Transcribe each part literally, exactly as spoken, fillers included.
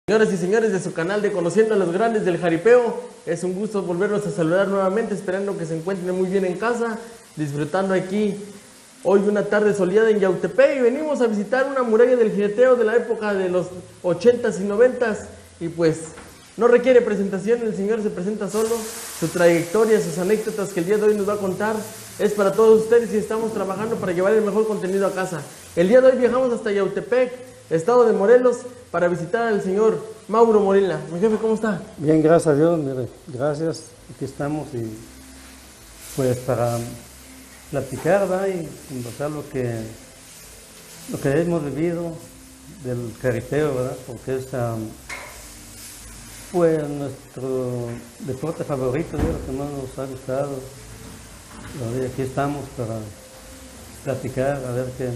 Señoras y señores de su canal de Conociendo a los Grandes del Jaripeo, es un gusto volverlos a saludar nuevamente, esperando que se encuentren muy bien en casa, disfrutando aquí hoy una tarde soleada en Yautepec, y venimos a visitar una muralla del jineteo de la época de los ochentas y noventas, y pues no requiere presentación, el señor se presenta solo, su trayectoria, sus anécdotas que el día de hoy nos va a contar, es para todos ustedes y estamos trabajando para llevar el mejor contenido a casa. El día de hoy viajamos hasta Yautepec, estado de Morelos, para visitar al señor Mauro Molina. Mi jefe, ¿cómo está? Bien, gracias a Dios, mire, gracias, aquí estamos y pues para platicar, ¿verdad? Y conversar lo que, lo que hemos vivido del jaripeo, ¿verdad? Porque es um, pues nuestro deporte favorito, ¿verdad? Lo que más nos ha gustado. Y aquí estamos para platicar, a ver qué,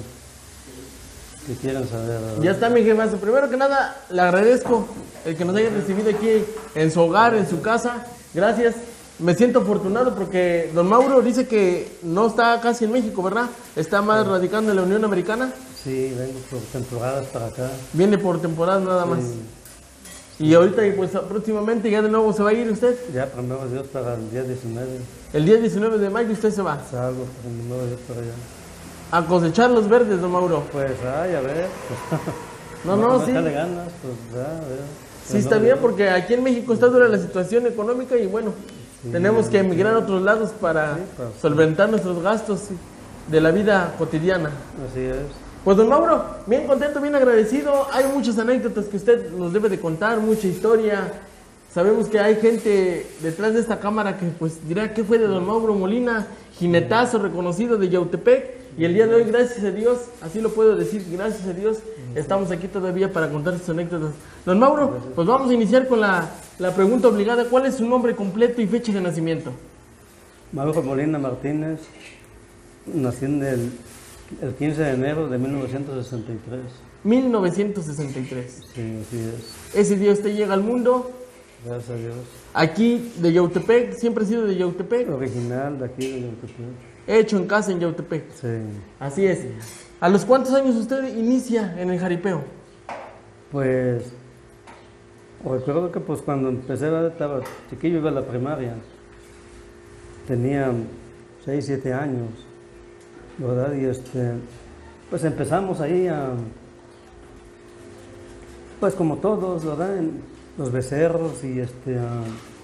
qué quieren saber, ¿verdad? Ya está, mi jefazo. Primero que nada, le agradezco el que nos haya recibido aquí en su hogar, en su casa. Gracias. Me siento afortunado porque don Mauro dice que no está casi en México, ¿verdad? Está más sí. radicando en la Unión Americana. Sí, vengo por temporadas para acá. Viene por temporadas nada más. Sí. Y ahorita, pues próximamente ya de nuevo se va a ir usted. Ya, primero Dios, para el día diecinueve. El día diecinueve de mayo usted se va. Salgo, primero Dios, para allá. A cosechar los verdes, don Mauro. Pues, ay, a ver. no, no, no, sí. Ganas, pues, ya, a ver. Sí, está bien, porque aquí en México está dura la situación económica y bueno, sí, tenemos que emigrar a otros lados para, sí, para solventar nuestros gastos de la vida cotidiana. Así es. Pues don Mauro, bien contento, bien agradecido. Hay muchas anécdotas que usted nos debe de contar, mucha historia. Sabemos que hay gente detrás de esta cámara que pues dirá qué fue de don Mauro Molina, jinetazo reconocido de Yautepec. Y el día de hoy, gracias a Dios, así lo puedo decir, gracias a Dios, estamos aquí todavía para contar sus anécdotas. Don Mauro, pues vamos a iniciar con la, la pregunta obligada. ¿Cuál es su nombre completo y fecha de nacimiento? Mauro Molina Martínez, nací en el, el quince de enero de mil novecientos sesenta y tres. mil novecientos sesenta y tres. Sí, así es. Ese día usted llega al mundo. Gracias a Dios. Aquí de Yautepec, siempre ha sido de Yautepec. Original de aquí de Yautepec. Hecho en casa en Yautepec. Sí. Así es. ¿A los cuántos años usted inicia en el jaripeo? Pues, recuerdo que pues cuando empecé, estaba chiquillo, iba a la primaria. Tenía seis, siete años, ¿verdad? Y este, pues empezamos ahí a, pues como todos, ¿verdad? En los becerros y este, a,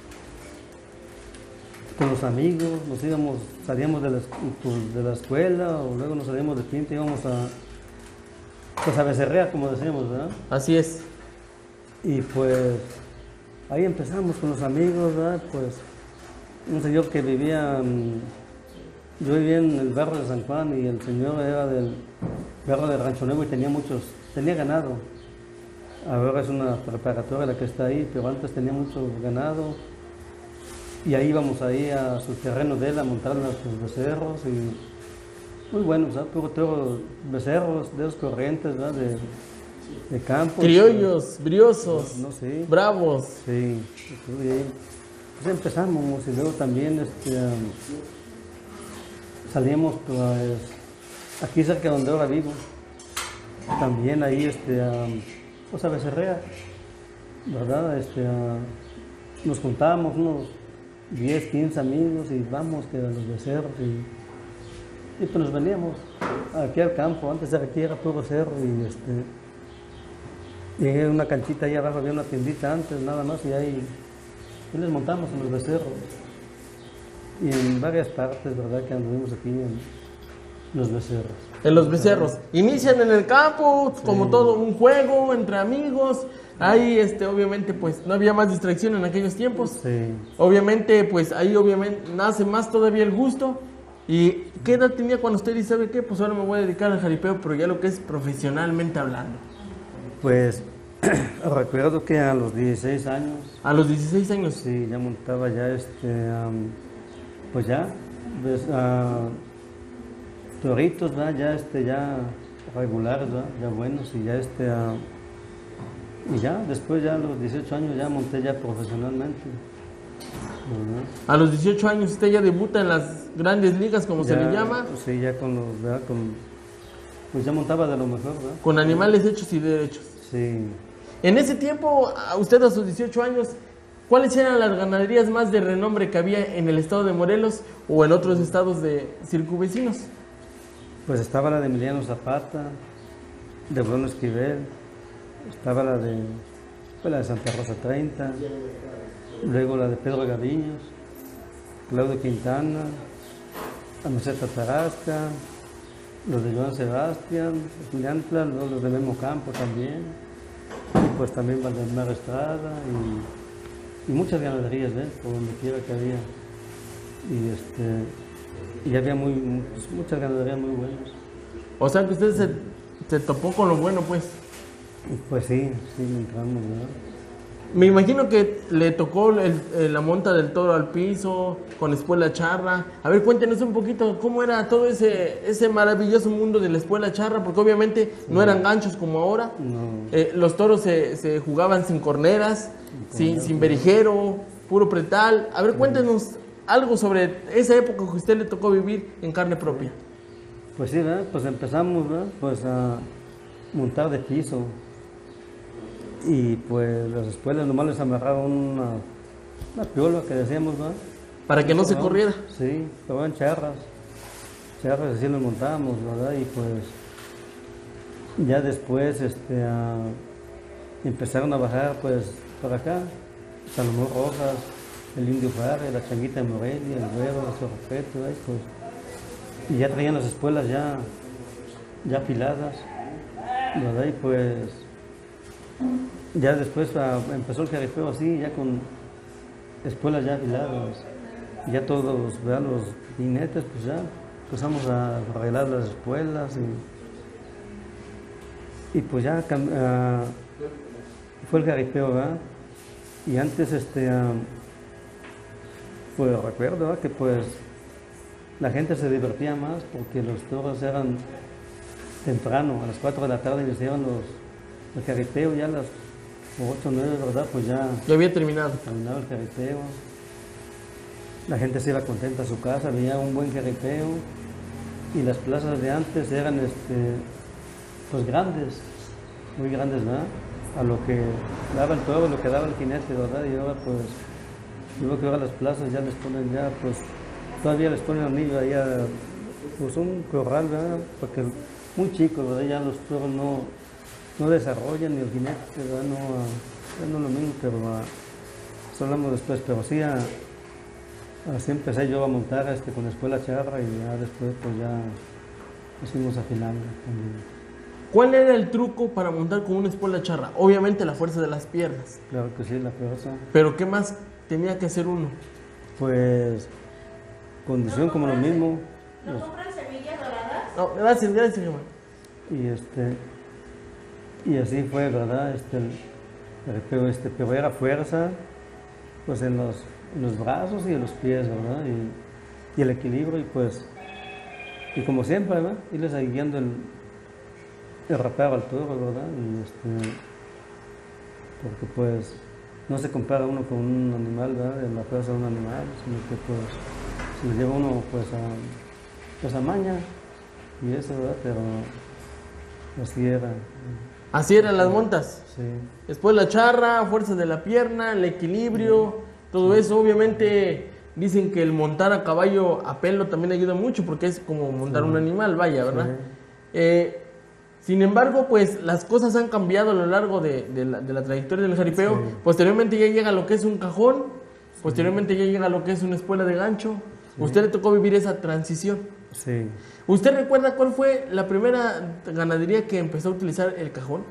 con los amigos, nos íbamos, salíamos de la, de la escuela o luego nos salíamos de pinta, íbamos a, pues a becerrear, como decíamos, ¿verdad? Así es. Y pues ahí empezamos con los amigos, ¿verdad? Pues un señor que vivía, yo vivía en el barrio de San Juan y el señor era del barrio de Rancho Nuevo y tenía muchos, tenía ganado. Ahora es una preparatoria la que está ahí, pero antes tenía mucho ganado. Y ahí íbamos ahí a sus terrenos de él a montar sus becerros y muy buenos, ¿sabes? Puro toro, becerros de esos corrientes, ¿verdad? De, de campo. Criollos, briosos, no, no sé. Bravos. Sí, y ahí, pues empezamos y luego también este, um, salíamos pues, aquí cerca donde ahora vivo, también ahí este, um, pues a becerrear, ¿verdad? Este, uh, nos juntábamos unos diez, quince amigos y vamos que a los becerros y, y pues nos veníamos aquí al campo. Antes de aquí era puro cerro y este y había una canchita ahí abajo, había una tiendita antes nada más y ahí y les montamos en los becerros y en varias partes, ¿verdad? Que anduvimos aquí en los becerros. En los becerros. Inician en el campo, sí. Como todo un juego entre amigos. Ahí, este, obviamente, pues, no había más distracción en aquellos tiempos. Sí. Obviamente, pues, ahí obviamente nace más todavía el gusto. ¿Y qué edad tenía cuando usted dice, sabe qué? Pues ahora me voy a dedicar al jaripeo, pero ya lo que es profesionalmente hablando. Pues, recuerdo que a los dieciséis años. ¿A los dieciséis años? Sí, ya montaba ya, este, um, pues ya, pues, uh, toritos, ¿verdad? Ya, este, ya regulares, ¿verdad? Ya buenos y ya, este... Uh, y ya, después ya a los dieciocho años ya monté ya profesionalmente. ¿Verdad? A los dieciocho años usted ya debuta en las grandes ligas, como ya, se le llama. Sí, ya con los, ¿verdad? Con, pues ya montaba de lo mejor, ¿verdad? Con animales hechos y derechos. Sí. En ese tiempo, a usted a sus dieciocho años, ¿cuáles eran las ganaderías más de renombre que había en el estado de Morelos o en otros estados de circunvecinos? Pues estaba la de Emiliano Zapata, de Bruno Esquivel, estaba la de, pues, la de Santa Rosa treinta, luego la de Pedro Gaviños, Claudio Quintana, la Meseta Tarasca, los de Joan Sebastián, Llantla, los de Memo Campo también, y pues también Valdemar Estrada, y, y muchas ganaderías, ¿eh? Por donde quiera que había. Y, este, y había muy, pues, muchas ganaderías muy buenas. O sea que usted se, se topó con lo bueno, pues. Pues sí, sí, le entramos, ¿verdad? Me imagino que le tocó el, el, la monta del toro al piso, con espuela charra. A ver, cuéntenos un poquito cómo era todo ese, ese maravilloso mundo de la espuela charra, porque obviamente sí. no eran ganchos como ahora. No. Eh, los toros se, se jugaban sin corneras, sin, sin, sin berijero, puro pretal. A ver, cuéntenos algo sobre esa época que a usted le tocó vivir en carne propia. Pues sí, ¿verdad? Pues empezamos, ¿verdad? Pues a montar de piso. Y pues las espuelas nomás les amarraban una, una piola que decíamos, ¿verdad? Para que no se corriera. Sí, pero eran charras. Charras así nos montábamos, ¿verdad? Y pues ya después este, uh, empezaron a bajar pues para acá, Salomón Rojas, el Indio Farre, la Changuita de Morelia, el Güero, el Zorropeto, ¿eh? Pues, y ya traían las espuelas ya, ya afiladas, ¿verdad? Y pues ya después uh, empezó el jaripeo así, ya con espuelas ya afiladas. Ya todos, ¿verdad? Los jinetes, pues ya empezamos a arreglar las espuelas y, y pues ya uh, fue el jaripeo, ¿verdad? Y antes, este, uh, pues recuerdo, ¿verdad? Que pues la gente se divertía más porque los toros eran temprano, a las cuatro de la tarde iniciaban los, el jaripeo, ya a las ocho o nueve, ¿verdad? Pues ya... Ya había terminado. Terminado el jaripeo. La gente se iba contenta a su casa, veía un buen jaripeo y las plazas de antes eran este, pues grandes, muy grandes, ¿verdad? A lo que daba el toro, lo que daba el jinete, ¿verdad? Y ahora pues, yo creo que ahora las plazas ya les ponen ya, pues, todavía les ponen anillo allá, pues un corral, ¿verdad? Porque muy chico, ¿verdad? Ya los toros no, no desarrollan ni el jinete, ¿verdad? No, ya no lo mismo, pero uh, eso hablamos después, pero sí a, así empecé yo a montar este, con espuela charra y ya después pues ya nos fuimos afinando también. ¿Cuál era el truco para montar con una espuela charra? Obviamente la fuerza de las piernas. Claro que sí, la fuerza. ¿Pero qué más tenía que hacer uno? Pues condición como lo mismo. ¿No compran semillas doradas? No, gracias, gracias, Germán. Y este y así fue, ¿verdad? Este, el, pero, este, pero era fuerza pues en los en los brazos y en los pies, ¿verdad? Y, y el equilibrio y pues, y como siempre, ¿verdad? Irles ahí guiando el, el rapeo al toro, ¿verdad? Y este, porque pues no se compara uno con un animal, ¿verdad? En la fuerza de un animal, sino que pues se le lleva uno pues a, pues a maña y eso, ¿verdad? Pero así era. Así eran las montas. Sí. Después la charra, fuerza de la pierna, el equilibrio. Todo eso, obviamente, dicen que el montar a caballo a pelo también ayuda mucho porque es como montar sí. un animal, vaya, ¿verdad? Sí. Eh, sin embargo, pues las cosas han cambiado a lo largo de, de, la, de la trayectoria del jaripeo. Sí. Posteriormente ya llega lo que es un cajón, sí. posteriormente ya llega lo que es una espuela de gancho. Sí. ¿Usted le tocó vivir esa transición? Sí. ¿Usted recuerda cuál fue la primera ganadería que empezó a utilizar el cajón?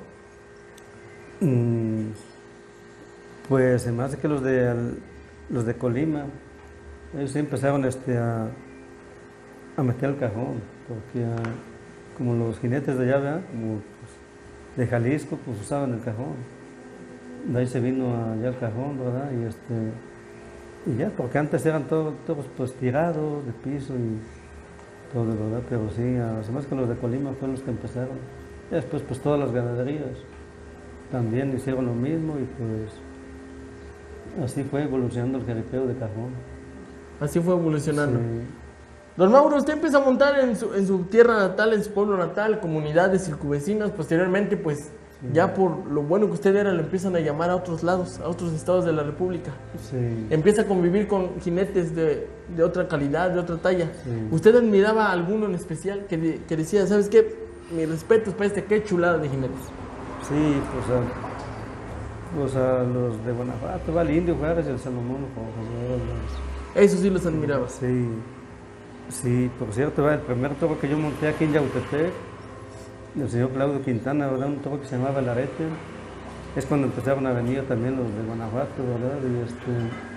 Mm. Pues se me hace que los de, los de Colima, ellos sí empezaron este, a, a meter el cajón, porque a, como los jinetes de allá, ¿verdad? Como pues, de Jalisco, pues usaban el cajón. De ahí se vino allá el cajón, ¿verdad? Y, este, y ya, porque antes eran todos todo, pues, tirados de piso y todo, ¿verdad? Pero sí, a, se me hace que los de Colima fueron los que empezaron. Y después, pues todas las ganaderías también hicieron lo mismo y pues... Así fue evolucionando el jaripeo de cajón. Así fue evolucionando. Sí. Don Mauro, usted empieza a montar en su, en su tierra natal, en su pueblo natal, comunidades circunvecinas. Posteriormente, pues, Ya por lo bueno que usted era, lo empiezan a llamar a otros lados, a otros estados de la República. Sí. Empieza a convivir con jinetes de, de otra calidad, de otra talla. Sí. ¿Usted admiraba a alguno en especial que, de- que decía, ¿sabes qué? Mis respetos para este, qué chulada de jinetes? Sí, pues a, pues a los de Guanajuato, va el Indio Juárez y el Salomón Rojas. Eso sí los admirabas. Sí, sí, por cierto, va, el primer toro que yo monté aquí en Yautepec, el señor Claudio Quintana, ¿verdad? Un toro que se llamaba El Arete. Es cuando empezaron a venir también los de Guanajuato, ¿verdad? Y, este,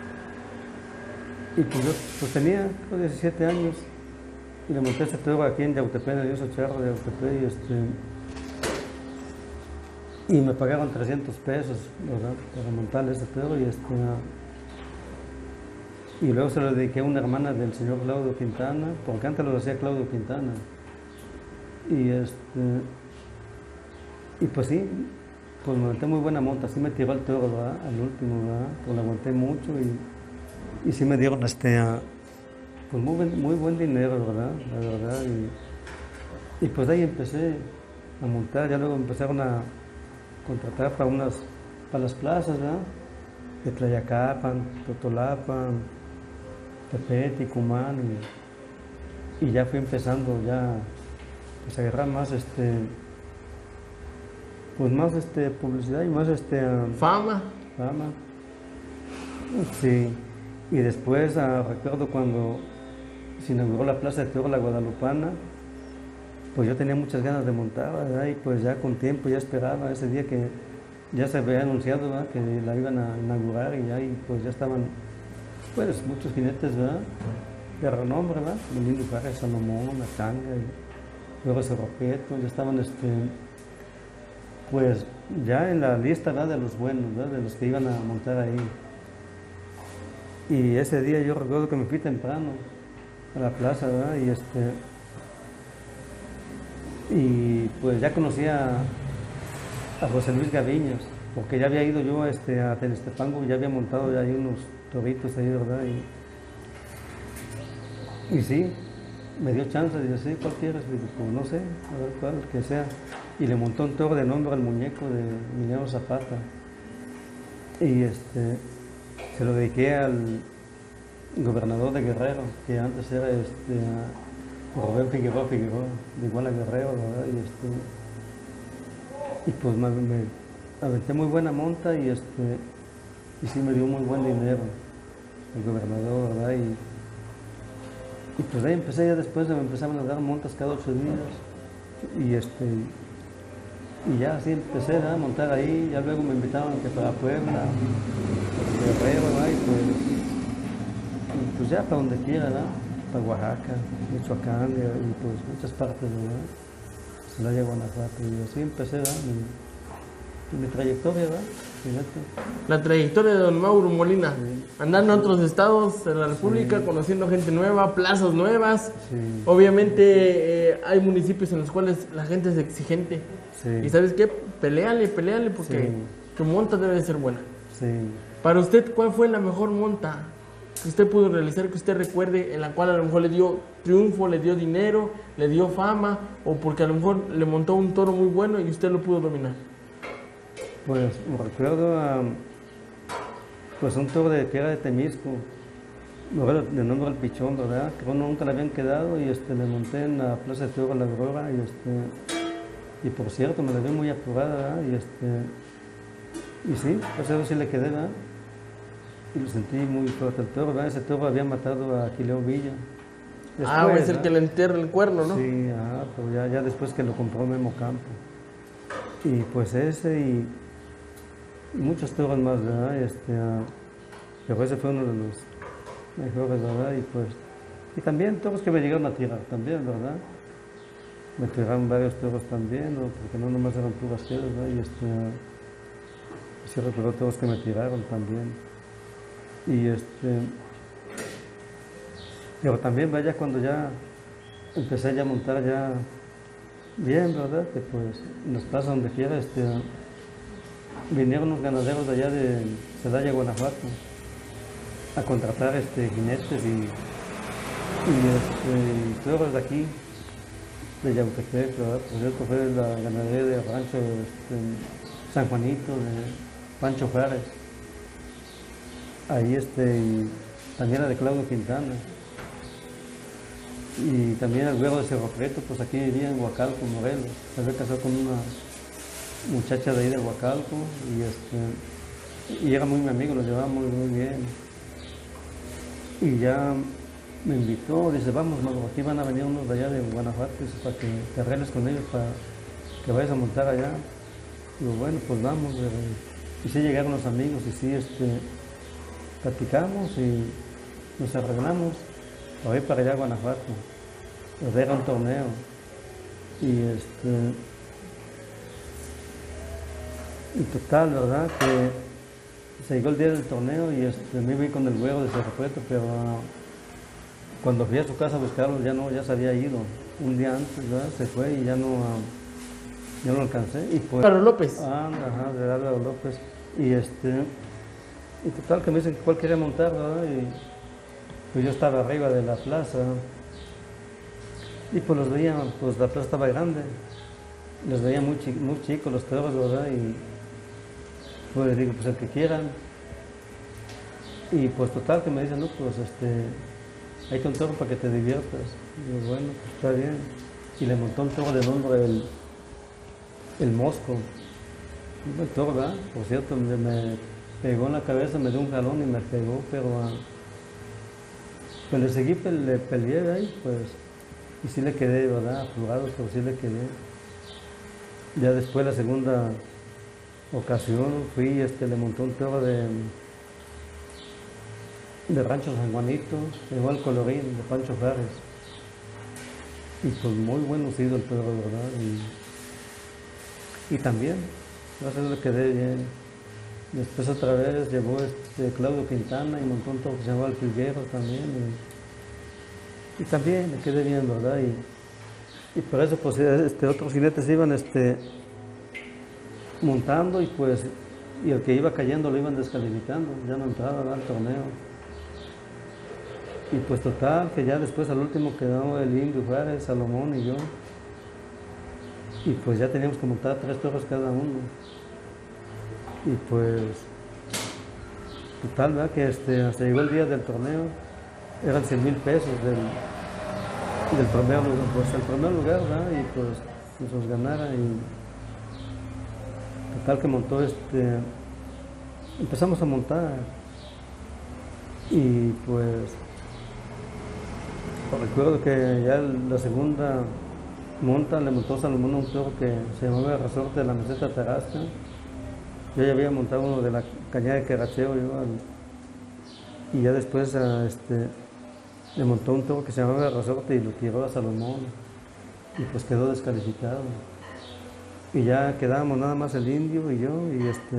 y pues yo pues tenía creo, diecisiete años y le monté ese toro aquí en Yautepec, en el Dioso Charro de Yautepec, y, este, y me pagaron trescientos pesos, ¿verdad? Para montarle ese toro y este... Y luego se lo dediqué a una hermana del señor Claudio Quintana, porque antes lo hacía Claudio Quintana. Y este y pues sí, pues me monté muy buena monta, sí me tiró el toro, ¿verdad? Al último, ¿verdad? Pues lo aguanté mucho y, y sí me dieron este, a, pues muy buen, muy buen dinero, ¿verdad? La verdad. Y, y pues de ahí empecé a montar, ya luego empezaron a contratar para unas, para las plazas, ¿verdad? De Tlayacapan, Totolapan, Tepete, Cumán, y, y ya fui empezando ya pues, a agarrar más este pues más este publicidad y más este um, Fama. fama. Sí, y después uh, recuerdo cuando se inauguró la Plaza de Toro La Guadalupana, pues yo tenía muchas ganas de montar, ¿verdad? Y pues ya con tiempo ya esperaba ese día que ya se había anunciado, ¿verdad? Que la iban a inaugurar y ya y pues ya estaban pues muchos jinetes, ¿verdad? De renombre, ¿verdad? El Indio Juárez, Salomón, la Tanga, y luego ese Roqueto, ya estaban este, pues ya en la lista, ¿verdad? De los buenos, ¿verdad? De los que iban a montar ahí. Y ese día yo recuerdo que me fui temprano a la plaza, ¿verdad? Y este y pues ya conocía a José Luis Gaviños, porque ya había ido yo este, a Tenestepango, ya había montado ya ahí unos toritos ahí, ¿verdad? Y, y sí, me dio chance, dije, sí, ¿cuál quieres? Digo, pues no sé, a ver cuál, que sea. Y le montó un toro de nombre al muñeco de Emiliano Zapata. Y este, se lo dediqué al gobernador de Guerrero, que antes era este, Rubén Figueroa Figueroa, de Iguala Guerrero, ¿verdad? Y este, y pues me, me aventé muy buena monta y este y sí me dio muy buen dinero el gobernador, ¿verdad? Y, y pues ahí empecé, ya después me empezaban a dar montas cada ocho días y este y ya así empecé, ¿verdad? A montar ahí, ya luego me invitaban que para Puebla, Guerrero, ¿verdad? Y pues, y pues ya para donde quiera, ¿verdad? Para Oaxaca, Michoacán y, y pues muchas partes, ¿verdad? Celaya, Guanajuato, y así empecé, ¿verdad? Mi, mi trayectoria, ¿verdad? Fíjate. La trayectoria de don Mauro Molina, Sí. andando a otros estados de la República, Sí. conociendo gente nueva, plazas nuevas. Sí. Obviamente eh, hay municipios en los cuales la gente es exigente. Sí. Y ¿sabes qué? Peleale, peleale porque Sí. tu monta debe de ser buena. Sí. Para usted, ¿cuál fue la mejor monta que usted pudo realizar, que usted recuerde, en la cual a lo mejor le dio triunfo, le dio dinero, le dio fama, o porque a lo mejor le montó un toro muy bueno y usted lo pudo dominar? Pues me recuerdo a pues un toro de, que era de Temisco, de nombre El Pichón, ¿verdad? Que uno nunca le habían quedado y este, le monté en la Plaza de Toro La Aurora y este y por cierto me la vi muy apurada, ¿verdad? Y este y sí, pues eso sí le quedé, ¿verdad? Y lo sentí muy fuerte el toro, ¿verdad? Ese toro había matado a Aquileo Villa. Después, ah, va a ser ¿verdad? que le entierre el cuerno, ¿no? Sí, ajá, pero ya, ya después que lo compró Memo Campo. Y pues ese y, y muchos toros más, ¿verdad? Este, uh, pero ese fue uno de los mejores, ¿verdad? Y pues, y también toros que me llegaron a tirar también, ¿verdad? Me tiraron varios toros también, ¿no? Porque no nomás eran puras quedas, ¿verdad? Y este, uh, sí recuerdo toros que me tiraron también. Y este, pero también, vaya, cuando ya empecé ya a montar ya bien, ¿verdad? Que pues en las plazas donde quiera, este, vinieron unos ganaderos de allá de Celaya, Guanajuato, a contratar este, jinetes y, y, este, y toros de aquí. de Yautepec, ¿verdad? Por cierto, fue la ganadería de rancho este, San Juanito, de Pancho Juárez. Ahí este, y también la de Claudio Quintana. Y también el güero de Cerro Preto, pues aquí vivía en Huacalco, Morelos. Se había casado con una muchacha de ahí de Huacalco y, este, y era muy mi amigo, lo llevaba muy, muy bien. Y ya me invitó, dice, vamos, Mago, aquí van a venir unos de allá de Guanajuato, dice, para que te arregles con ellos, para que vayas a montar allá. Digo, bueno, pues vamos. Pero... Y sí llegaron los amigos y sí, este, platicamos y nos arreglamos para ir para allá a Guanajuato. Pues era un torneo. Y este... Y total, ¿verdad? Que se llegó el día del torneo y este, me iba con el güero de Cerro Preto, pero uh, cuando fui a su casa a buscarlo ya no, ya se había ido. Un día antes, ¿verdad? Se fue y ya no, uh, ya no lo alcancé. Y pues, Álvaro López. Ah, ajá, de Álvaro López. Y este, y total que me dicen que cuál quería montar, ¿verdad? Y pues yo estaba arriba de la plaza. Y pues los veía, pues la plaza estaba grande. Los veía muy, chi muy chicos los toros, ¿verdad? Y pues les digo, pues el que quieran. Y pues total que me dicen, no, pues este, hay un toro para que te diviertas. Y digo, bueno, pues está bien. Y le montó un toro de nombre el, el Mosco. Y el toro, ¿verdad? Por cierto, me, me pegó en la cabeza, me dio un jalón y me pegó, pero uh, pues le seguí, le peleé ahí, pues, y sí le quedé, ¿verdad? Apurado, pero sí le quedé. Ya después, la segunda ocasión, fui, este, le montó un toro de, de Rancho San Juanito, igual Colorín, de Pancho Juárez. Y pues muy buen lucido el toro, ¿verdad? Y, y también, gracias a Dios le quedé bien. Después otra vez llegó este Claudio Quintana y montó un toro que se llamaba El Filguero también. Y, y también le quedé bien, ¿verdad? Y, Y por eso pues este, otros jinetes iban este, montando y pues y el que iba cayendo lo iban descalificando, ya no entraba al torneo. Y pues total, que ya después al último quedó el Indio Juárez, Salomón y yo. Y pues ya teníamos que montar tres toros cada uno. Y pues total, ¿verdad? Que este, hasta llegó el día del torneo, eran cien mil pesos del... del primer lugar, pues el primer lugar, ¿verdad? Y pues, pues nos ganara y total que montó este, empezamos a montar y pues recuerdo que ya la segunda monta le montó Salomón a un toro que se llamaba el Resorte de la Meseta Tarasca. Yo ya había montado uno de la Cañada de Queracheo igual, y ya después a este le montó un toro que se llamaba el Resorte y lo tiró a Salomón y pues quedó descalificado. Y ya quedábamos nada más el Indio y yo y este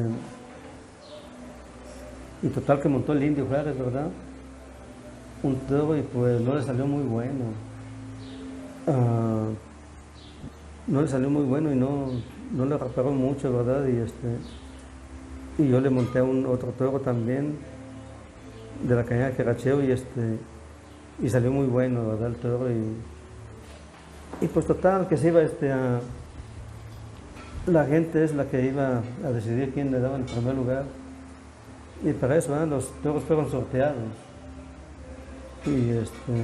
y total que montó el Indio Juárez, ¿verdad? Un toro y pues no le salió muy bueno. Uh, no le salió muy bueno y no, no le reparó mucho, ¿verdad? Y este y yo le monté a un otro toro también de la Cañada de Queracheo y este y salió muy bueno, ¿verdad? El toro y, y pues total que se iba este a la gente es la que iba a decidir quién le daba el primer lugar y para eso, ¿verdad? Los toros fueron sorteados y este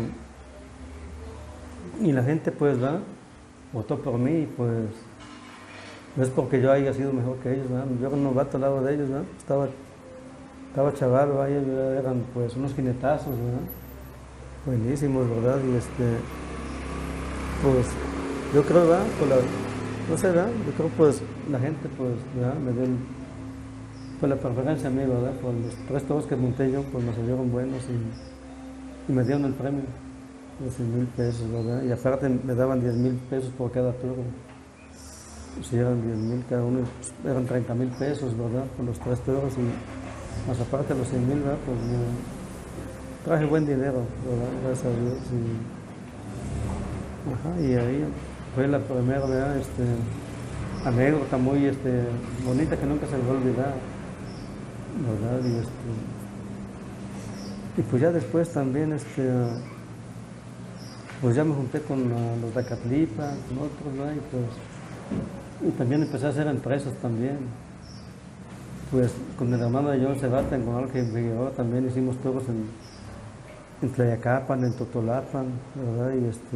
y la gente pues va votó por mí y pues no es porque yo haya sido mejor que ellos, ¿verdad? Yo era un novato al lado de ellos, ¿verdad? Estaba, estaba chaval, ¿verdad? Ellos eran pues unos jinetazos, ¿verdad? Buenísimos, ¿verdad? Y este, pues, yo creo, ¿verdad? Por la, no sé, ¿verdad? Yo creo, pues, la gente, pues, ¿verdad? Me dio el, pues, la preferencia a mí, ¿verdad? Por los tres toros que monté yo, pues, me salieron buenos y, y me dieron el premio de cien mil pesos, ¿verdad? Y aparte me daban diez mil pesos por cada toro. Si eran diez mil cada uno, pues, eran treinta mil pesos, ¿verdad? Por los tres toros y más aparte los cien mil, ¿verdad? Pues, yo, traje buen dinero, ¿verdad? Gracias a Dios. Y, ajá, y ahí fue la primera, ¿verdad? Este, anécdota muy este, bonita que nunca se me va a olvidar, ¿verdad? Y, este, y pues ya después también, este, pues ya me junté con uh, los de Acatlipa, con otros, ¿no? Y pues, y también empecé a hacer empresas también. Pues con el hermano de John Sebastián, con Ángel Figueroa, también hicimos toros en, en Tlayacapan, en Totolapan, ¿verdad? Y este,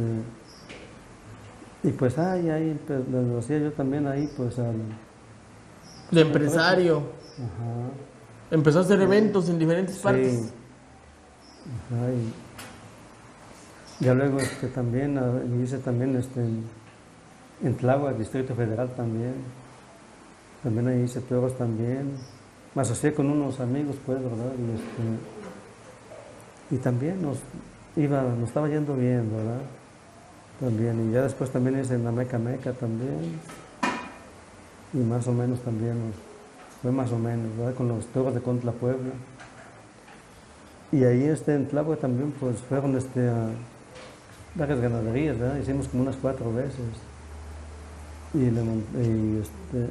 y pues ahí, ahí, pues, lo hacía yo también ahí, pues al... De empresario. Ajá. Empezó a hacer eventos en diferentes Sí. partes. Ajá, y ya luego este, también ah, hice también este, en, en Tláhuac, Distrito Federal también. También ahí hice toros también. Me asocié con unos amigos, pues, ¿verdad? Y, este, y también nos iba, nos estaba yendo bien, ¿verdad? También. Y ya después también hice en la Meca Meca también. Y más o menos también nos, fue más o menos, ¿verdad? Con los toros de Contla Puebla. Y ahí este, en Tláhuac también pues fueron este, a varias ganaderías, ¿verdad? Hicimos como unas cuatro veces. Y, le, y, este,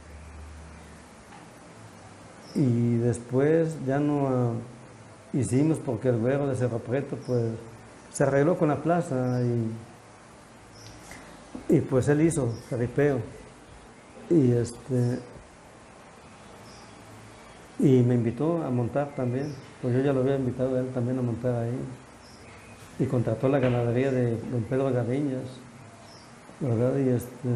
y después ya no uh, hicimos porque el güero de Cerro Preto pues se arregló con la plaza y, y pues él hizo jaripeo. Y este y me invitó a montar también, pues yo ya lo había invitado a él también a montar ahí. Y contrató la ganadería de don Pedro Gaviñas, ¿verdad? Y este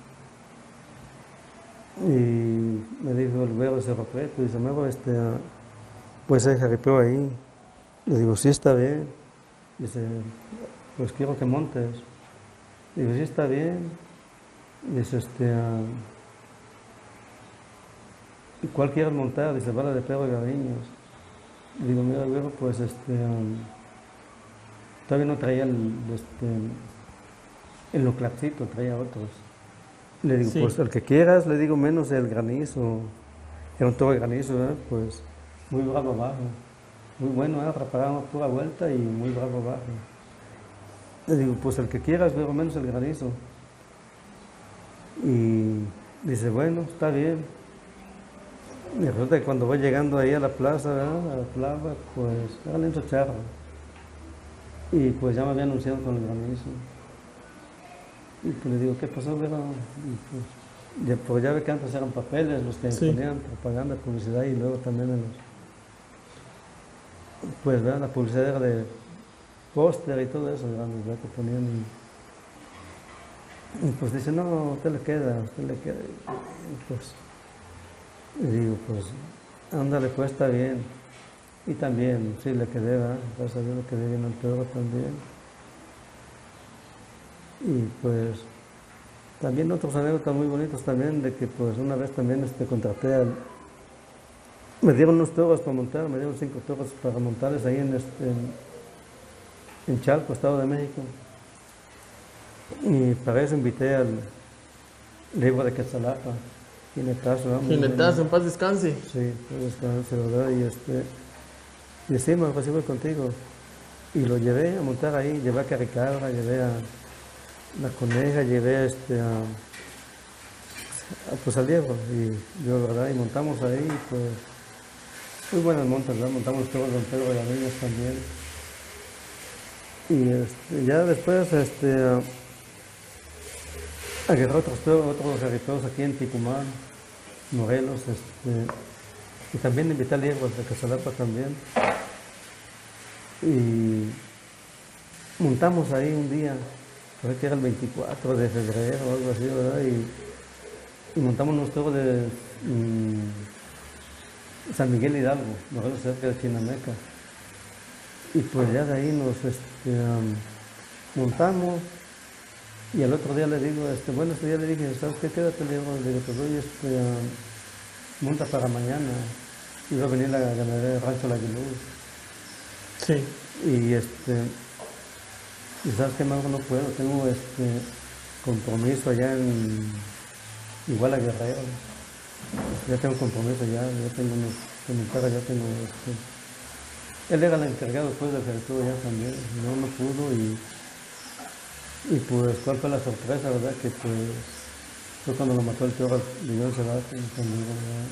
y me dijo el güero de Cerro Preto, dice, me voy este, a, pues el jaripeo ahí. Le digo, sí está bien. Dice, pues quiero que montes. Digo, sí está bien. Dice, este, uh, ¿cuál quieres montar? Dice, vale de Pedro Gaviñas. Le digo, mira, güero, pues este, um, todavía no traía el, este, el Loclapcito, traía otros. Le digo, sí. Pues el que quieras, le digo, menos el Granizo. Era un toro de Granizo, ¿verdad? Pues muy bravo abajo. Muy bueno, ¿eh? Preparamos pura vuelta y muy bravo abajo. Le digo, pues el que quieras, pero menos el Granizo. Y dice, bueno, está bien. Y resulta que cuando voy llegando ahí a la plaza, ¿verdad? A la plaza, pues, háganle un chocharro. Y pues ya me había anunciado con el Granizo. Y pues le digo, ¿qué pasó, verdad? Y pues, ya, pues ya ve que antes eran papeles los que sí. Ponían propaganda, publicidad y luego también en los... Pues, ¿verdad? La publicidad era de póster y todo eso, ¿verdad? Que ponían... Y, y pues dice, no, a usted le queda, a usted le queda. Y pues... Y digo, pues, ándale, pues está bien. Y también, sí, le quedé, ¿verdad? Gracias a Dios le quedé bien al toro también. Y pues, también otros anécdotas muy bonitos también, de que pues una vez también este, contraté al... Me dieron unos toros para montar, me dieron cinco toros para montarles ahí en, este, en, en Chalco, Estado de México. Y para eso invité al libro de Quetzalapa. Jinetazo, ¿no? Jinetazo, en paz descanse. Sí, paz descanse, ¿verdad? Y este, y sí, me ofrecí contigo. Y lo llevé a montar ahí, llevé a Caricabra, llevé a La Coneja, llevé este, a, a, pues al Diego. Y yo, ¿verdad? Y montamos ahí, pues, muy buenas montas, ¿verdad? Montamos todos Don Pedro de las Niñas también. Y este, ya después, este, a, agarré otros, otros jarripeos aquí en Ticumán, Morelos, este, y también invité a Diego de Quetzalapa también. Y montamos ahí un día, creo que era el veinticuatro de febrero o algo así, ¿verdad? Y, y montamos unos toros de mmm, San Miguel Hidalgo, Morelos, cerca de Chinameca. Y pues ya de ahí nos este, um, montamos. Y al otro día le digo, este, bueno, este día le dije, ¿sabes qué? Quédate, le digo, le digo, te doy este, uh, monta para mañana. Iba a venir la ganadería de Rancho La Aguiluz. Sí. Y este, y sabes que Mauro, no puedo, tengo este compromiso allá en Iguala Guerrero. Ya tengo compromiso ya, ya tengo unos, con mi cara ya tengo este. Él era el encargado después del territorio ya también, no, no pudo y Y pues, ¿cuál fue la sorpresa, verdad? Que pues, fue cuando lo mató el toro de John Sebastián conmigo, ¿verdad?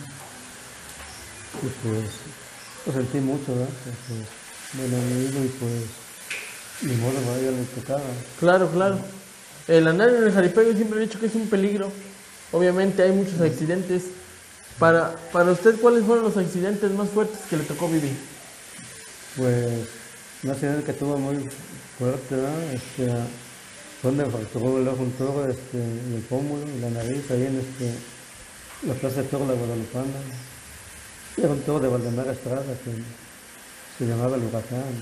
Y pues, lo sentí mucho, ¿verdad? Pues, bueno, amigo, y pues, ni modo, ¿verdad? Ya le tocaba. Claro, claro. El andar en el jaripeo yo siempre he dicho que es un peligro. Obviamente hay muchos accidentes. Para, para usted, ¿cuáles fueron los accidentes más fuertes que le tocó vivir? Pues un accidente que tuvo muy fuerte, ¿verdad? Este, donde fracturó el ojo un toro, este, y el pómulo y la nariz, ahí en este, la plaza de toro de la Guadalupana. Era un toro de Valdemar Estrada que se llamaba el Huracán.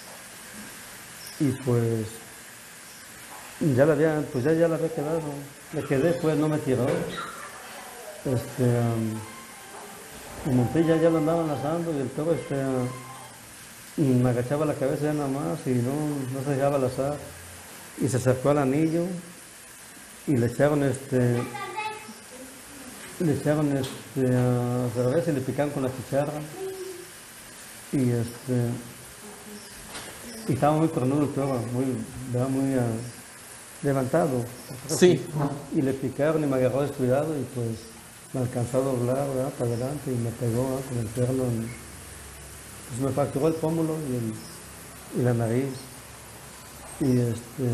Y pues ya la había, pues ya, ya la había quedado. Le quedé, pues no me tiró. Este, um, y monté, ya, ya lo andaban lazando y el toro este, uh, me agachaba la cabeza ya nada más y no, no se dejaba lazar. Y se acercó al anillo y le echaron este, le echaron este, a cerveza y le picaron con la cuchara. Y este, y estaba muy cornudo el toro, muy, ¿verdad? Muy uh, levantado. Sí. Y le picaron y me agarró descuidado y pues me alcanzó a doblar, ¿verdad? Para adelante y me pegó, ¿verdad? Con el perno. En, pues me fracturó el pómulo y, el, y la nariz. Y este,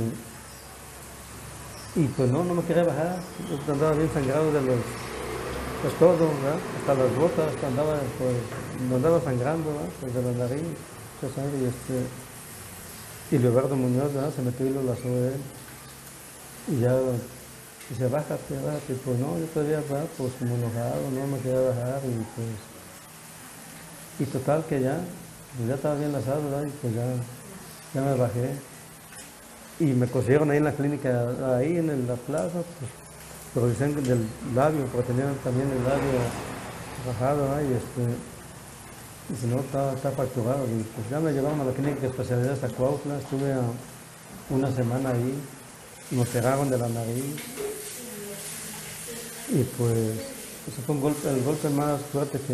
y pues no, no me quería bajar. Yo andaba bien sangrado de los, pues todo, ¿verdad? Hasta las botas, andaba, pues, me andaba sangrando, ¿verdad? Pues de la nariz, pues, y este, y Leobardo Muñoz, ¿verdad? Se metió y lo lazó de él. Y ya dice, bájate, bájate. Y pues no, yo todavía, ¿verdad? Pues como enojado, no me quería bajar. Y pues, y total que ya, pues ya estaba bien lazado, ¿verdad? Y pues ya, ya me bajé. Y me cosieron ahí en la clínica, ahí en el- la plaza, pues, pero dicen que del labio, porque tenían también el labio rajado, ¿verdad? Y este, y si no, está, está fracturado. Y pues ya me llevaron a la clínica de especialidades a Cuautla, estuve a una semana ahí, me operaron de la nariz. Y pues, ese fue un golpe, el golpe más fuerte que,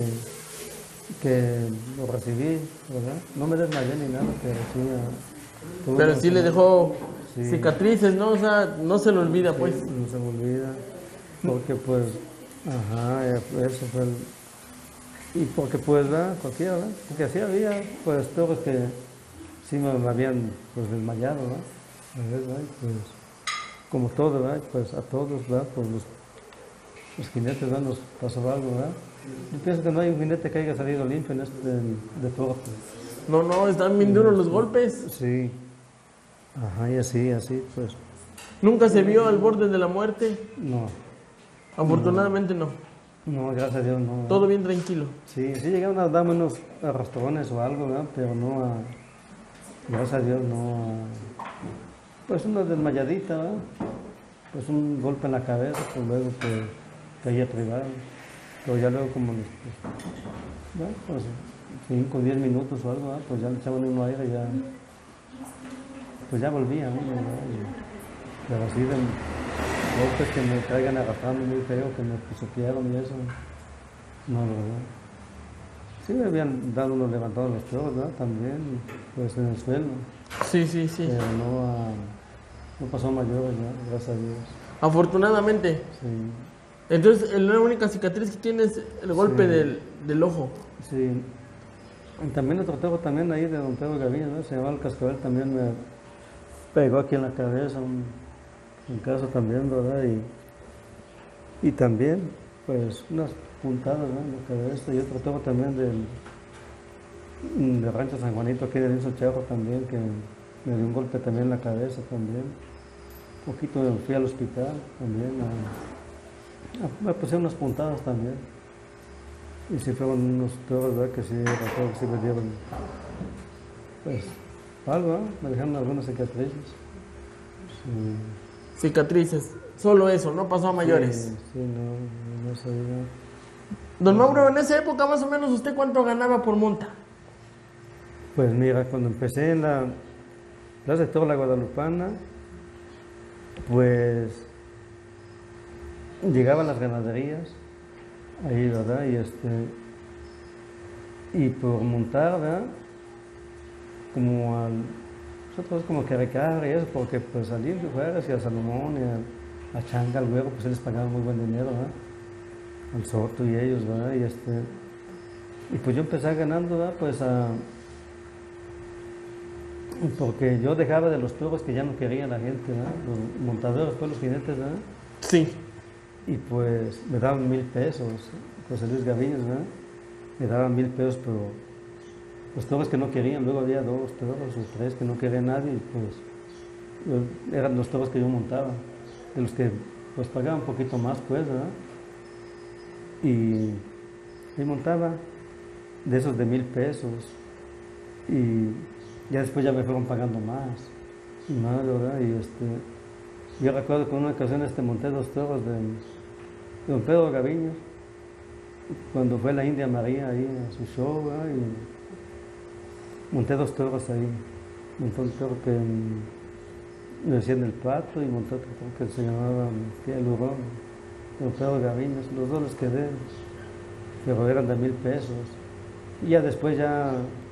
que lo recibí, ¿verdad? No me desmayé ni nada, pero sí. uh, tuve Pero una sí le semana- dejó Sí. cicatrices, ¿no? O sea, no se lo olvida, Sí, pues. no se me olvida, porque pues, ajá, eh, eso fue el, y porque pues, ¿verdad? Cualquiera, ¿verdad? Porque así había, pues, todos que sí me, me habían, pues, desmayado, ¿verdad? A ver, ¿verdad? Y, pues, como todo, ¿verdad? Pues a todos, ¿verdad? Pues los, los jinetes, ¿verdad? Nos pasó algo, ¿verdad? Yo pienso que no hay un jinete que haya salido limpio en este deporte. No, no, están bien duros los golpes. Sí, ajá, y así, así, pues, Nunca se vio al borde de la muerte. no, Afortunadamente no. no, gracias a Dios, no. Todo bien tranquilo. Sí, sí llegaron a darme unos arrastrones o algo, ¿verdad? Pero no a, gracias a Dios, no a, pues una desmayadita, ¿verdad? Pues un golpe en la cabeza, pues luego pues caía privado. Pero ya luego como, pues, ¿verdad? Pues cinco o diez minutos o algo, ¿verdad? Pues ya le echaban uno aire y ya, pues ya volvía uno, ¿verdad? Y- pero así de golpes que me traigan arrastrando muy feo, que me pisotearon y eso, no, ¿verdad? Sí me habían dado unos levantados los toros, ¿verdad? También, pues en el suelo, Sí, sí, sí. pero no, a, no pasó a mayores, ¿verdad? Gracias a Dios. Afortunadamente. Sí, Entonces, la única cicatriz que tiene es el golpe Sí. del, del ojo. sí. Y también otro toro también ahí de don Pedro Gaviño, ¿no? Se llamaba el Cascabel, también me pegó aquí en la cabeza, un, un caso también, ¿verdad? Y, y también, pues, unas puntadas, ¿no? En la cabeza, y otro toro también del, de Rancho San Juanito, aquí de Linzo Charro también, que me dio un golpe también en la cabeza también. Un poquito me fui al hospital también, a- a- me pusieron unas puntadas también. Y sí fueron unos toros, ¿verdad? Que sí, recuerdo que sí me dieron, pues, algo, ¿no? Me dejaron algunas cicatrices. Sí. Cicatrices. Solo eso, no pasó a mayores. Sí, sí, no, no sabía. Don Mauro, en esa época más o menos, ¿usted cuánto ganaba por monta? Pues mira, cuando empecé en la Plaza de Toros La Guadalupana, pues llegaban las ganaderías, ahí, ¿verdad? Y este, y por montar, ¿verdad? Como al, nosotros como que recarga y eso, porque pues a Limpio Juárez y a Salomón y a, a Changa, al Güero, pues sí les pagaban muy buen dinero, ¿verdad? Al Soto y ellos, ¿verdad? Y este, y pues yo empecé ganando, ¿verdad? Pues a, Porque yo dejaba de los toros que ya no quería la gente, ¿verdad? Los montadores, pues los jinetes, ¿verdad? Sí. Y pues me daban mil pesos, José Luis Gaviños, ¿verdad? Me daban mil pesos, pero los toros que no querían, luego había dos toros o tres que no quería nadie, y pues yo- eran los toros que yo montaba, de los que pues pagaban un poquito más, pues, ¿verdad? Y, y montaba de esos de mil pesos, y ya después ya me fueron pagando más, y más, ¿verdad? Y este, yo recuerdo que en una ocasión este, monté dos toros de, de don Pedro Gaviño, cuando fue la India María ahí a su show, ¿verdad? Y monté dos toros ahí. Monté un toro que mm, me decían el Pato y monté otro toro que se llamaba Tía el Hurón, don Pedro Gaviño. Los dos los quedé, pero eran de mil pesos. Y ya después ya,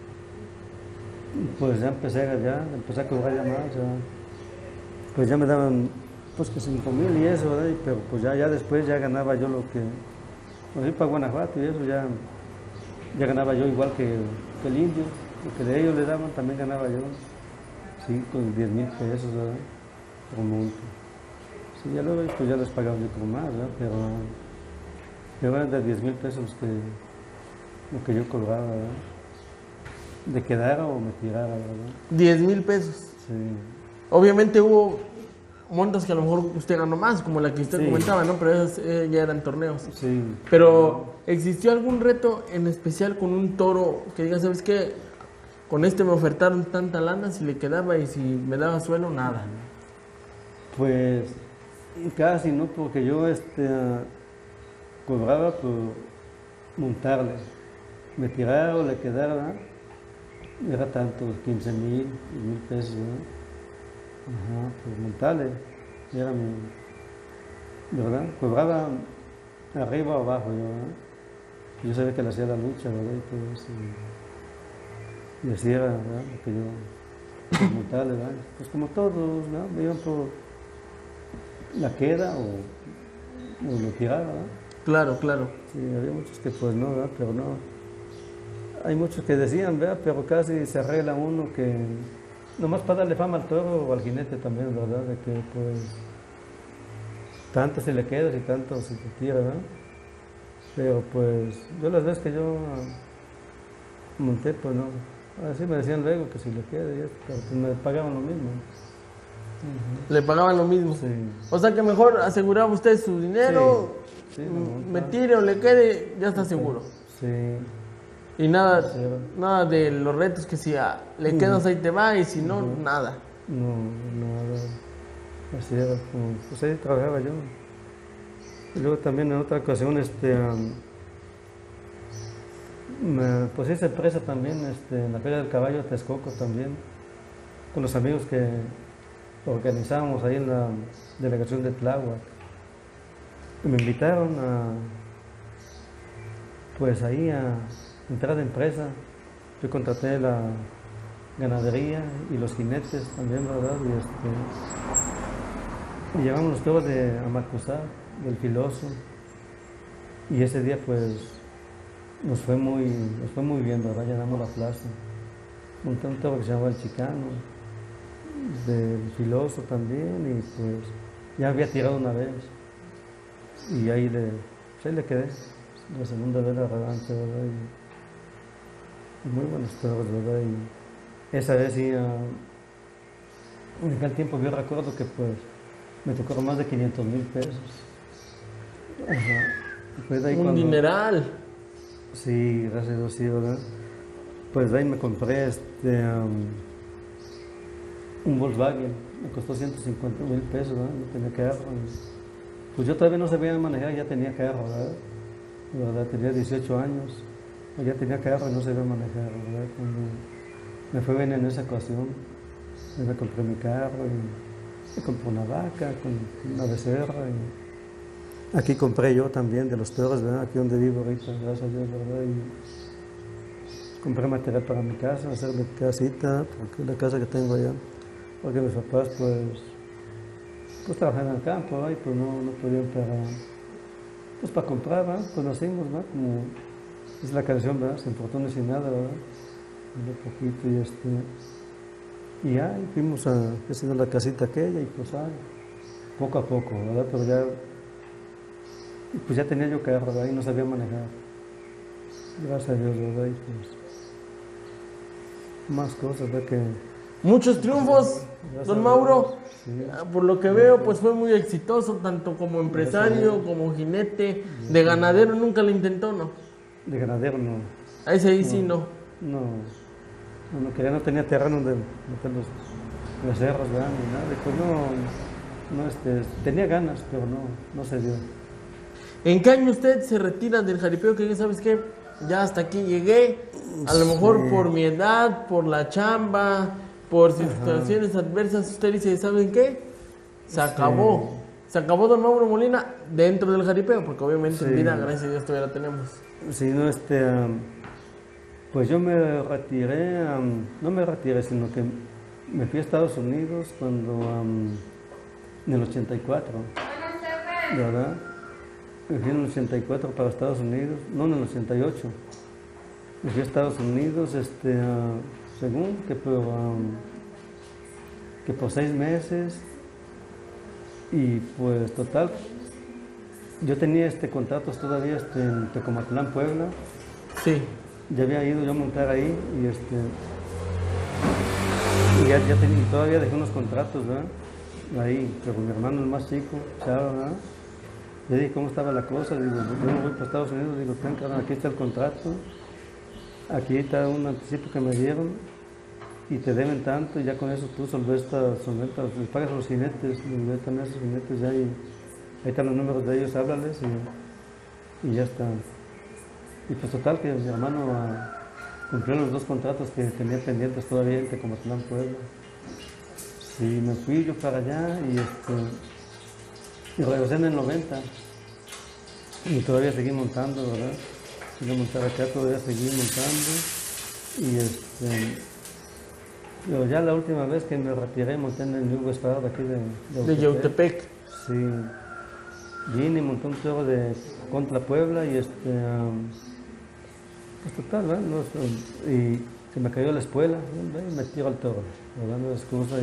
pues ya empecé a, ya, empecé a cobrar ya más, ya. Pues ya me daban pues que cinco mil y eso, ¿verdad? Y, pero pues ya, ya después ya ganaba yo lo que, pues ir para Guanajuato y eso ya, ya ganaba yo igual que, que el indio, lo que de ellos le daban también ganaba yo, sí, con diez mil pesos, ¿verdad? Por monto. Sí, ya luego pues ya les pagaba yo como más, ¿verdad? Pero, pero eran de diez mil pesos los que, lo que yo cobraba, ¿verdad? De quedara o me tirara, ¿verdad? diez mil pesos. Sí. Obviamente hubo montas que a lo mejor usted ganó más, como la que usted Sí. comentaba, ¿no? Pero esas eh, ya eran torneos. Sí. Pero, ¿existió algún reto en especial con un toro que diga, ¿sabes qué? Con este me ofertaron tanta lana, si le quedaba y si me daba suelo, nada. Pues casi, ¿no? Porque yo este, ah, cobraba por montarle. Me tirara o le quedara, ¿verdad? Era tanto, quince mil, mil pesos, ¿verdad? Ajá, por montarle. Era mi, ¿verdad? Cobraba arriba o abajo, yo, ¿verdad? Yo sabía que le hacía la lucha, ¿verdad? Y todo eso. Y así era, ¿verdad? Lo que yo, por montarle, ¿verdad? Pues como todos, ¿no? Me iban por la queda o, o lo tiraba, ¿verdad? Claro, claro. Sí, había muchos que pues no, ¿verdad? Pero no. Hay muchos que decían, ¿verdad? Pero casi se arregla uno que, nomás para darle fama al toro o al jinete también, ¿verdad? De que pues tanto se le queda y tanto se te tira, ¿verdad? Pero pues yo las veces que yo monté, pues no. Así me decían luego que si le queda y esto, pero pues me pagaban lo mismo. Le pagaban lo mismo. Sí. O sea que mejor aseguraba usted su dinero, Sí, sí, lo m- montaba. me tire o le quede, ya está seguro. Sí. Y nada, Sí. nada de los retos que si ah, le quedas ahí te va y si no, nada. No, no, no, así era, como, pues ahí trabajaba yo. Y luego también en otra ocasión, este, am, me, pues hice empresa también, este, en la Feria del Caballo de Texcoco también, con los amigos que organizábamos ahí en la delegación de Tláhuac. Y me invitaron a, pues ahí a entrar de empresa. Yo contraté la ganadería y los jinetes también, ¿verdad? Y, este, y llevamos los toros de Amacuzá, del Filoso. Y ese día pues nos fue muy, nos fue muy bien, ¿verdad? Llenamos la plaza. Monté un toro que se llamaba El Chicano, del Filoso también, y pues ya había tirado una vez. Y ahí le, pues ahí le quedé, la segunda vez la revancha, ¿verdad? Y, y muy buenos toros, ¿verdad? Y esa vez sí, ah, en aquel tiempo yo recuerdo que pues me tocaron más de quinientos mil pesos. Ajá. Pues de ahí Un cuando- dineral. Sí, gracias a Dios, sí, ¿verdad? Pues de ahí me compré este, um, un Volkswagen, me costó ciento cincuenta mil pesos, ¿verdad? No tenía carro. y- Pues yo todavía no sabía manejar, ya tenía carro, ¿verdad? ¿verdad? Tenía dieciocho años, pues ya tenía carro y no sabía manejar, ¿verdad? Cuando me fue bien en esa ocasión, yo me compré mi carro y me compré una vaca con una becerra. Y aquí compré yo también de los toros, ¿verdad? Aquí donde vivo ahorita, gracias a Dios, ¿verdad? Y compré material para mi casa, hacer mi casita, porque la casa que tengo allá, porque mis papás pues, pues trabajan en el campo, ¿verdad? Y pues no, no podían para, pues para comprar, ¿verdad? Pues nacimos, ¿verdad? Como es la canción, ¿verdad? Sin fortuna y sin nada, ¿verdad? Un poquito y este... Y ya y fuimos a haciendo la casita aquella y pues ah, poco a poco, ¿verdad? Pero ya, pues ya tenía yo carro, ¿verdad? Y no sabía manejar. Gracias a Dios, ¿verdad? Y pues, más cosas, ¿verdad? Que, Muchos triunfos, Gracias don a Mauro. Dios, sí. Ah, Por lo que veo, pues fue muy exitoso, tanto como empresario, como jinete. De ganadero nunca lo intentó, ¿no? De ganadero no, A ese ahí sí no. no, no, no quería, no tenía terreno donde meter los becerros, ¿verdad? Ni nada, y pues no, no, este, tenía ganas, pero no, no se dio. ¿En qué año usted se retira del jaripeo? Que ya sabes que ya hasta aquí llegué. A lo mejor Sí. por mi edad, por la chamba, por situaciones adversas, usted dice, ¿saben qué? Se acabó. Se acabó don Mauro Molina dentro del jaripeo, porque obviamente Sí. en vida, gracias a Dios, todavía la tenemos. Sí, no, este, um, pues yo me retiré, um, no me retiré, sino que me fui a Estados Unidos cuando, um, en el ochenta y cuatro, ¿verdad? Me fui en el ochenta y cuatro para Estados Unidos, no, en el ochenta y ocho. Me fui a Estados Unidos, este, uh, según que por, um, que por seis meses, y pues total, yo tenía este contratos todavía este, en Tecomatlán, Puebla. Sí. Ya había ido yo a montar ahí y este y ya, ya tenía, y todavía dejé unos contratos, ¿verdad? Ahí, pero con mi hermano el más chico, Chava, ¿verdad? Le dije cómo estaba la cosa, digo, yo me voy para Estados Unidos, digo, ten, carnal, aquí está el contrato, aquí está un anticipo que me dieron y te deben tanto y ya con eso tú solventas, solventas, les pagas a los jinetes, les también a esos jinetes ya y ahí están los números de ellos, háblales y, y ya está. Y pues total que mi hermano ah, cumplió los dos contratos que tenía pendientes todavía en Tecomatlán, Puebla. Sí, me fui yo para allá y, este, y regresé en el noventa. Y todavía seguí montando, ¿verdad? Seguí a montar acá, todavía seguí montando. Y este, pero ya la última vez que me retiré monté en el New Westford de aquí de, De Yautepec. Sí, vine y monté un toro de contra Puebla y este, um, pues total, ¿verdad? No, so- y se me cayó la espuela, ¿no? Y me tiro al toro, ¿verdad? No es excusa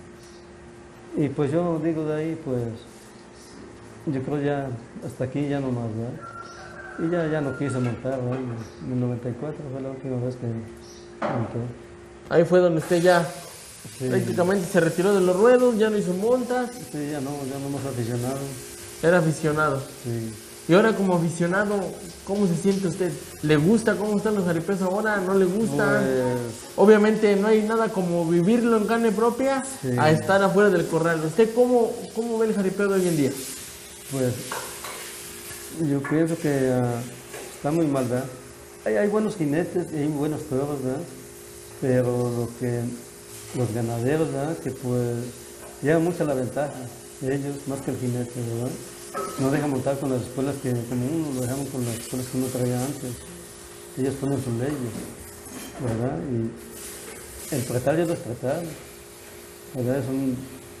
y, y pues yo digo de ahí, pues yo creo ya hasta aquí ya no más, ¿verdad? Y ya, ya no quise montar, ¿verdad? En el noventa y cuatro fue la última vez que monté. Ahí fue donde usted ya Sí, prácticamente se retiró de los ruedos, ya no hizo montas, sí, ya no, ya no hemos aficionado. era aficionado. Sí. Y ahora como aficionado, ¿cómo se siente usted? ¿Le gusta cómo están los jaripeos ahora? ¿No le gusta? Pues, Obviamente no hay nada como vivirlo en carne propia Sí. a estar afuera del corral. ¿Usted cómo, cómo ve el jaripeo de hoy en día? Pues yo pienso que ah, está muy mal, ¿verdad? Hay, hay buenos jinetes y hay buenos toros, ¿verdad? Pero lo que los ganaderos, ¿verdad? Que pues llevan mucha la ventaja, ellos más que el jinete, ¿verdad? No dejan montar con las escuelas que, como uno, lo dejamos con las escuelas que uno traía antes. Ellos ponen sus leyes, ¿verdad? Y el pretar ya no es pretar, ¿verdad? Es un,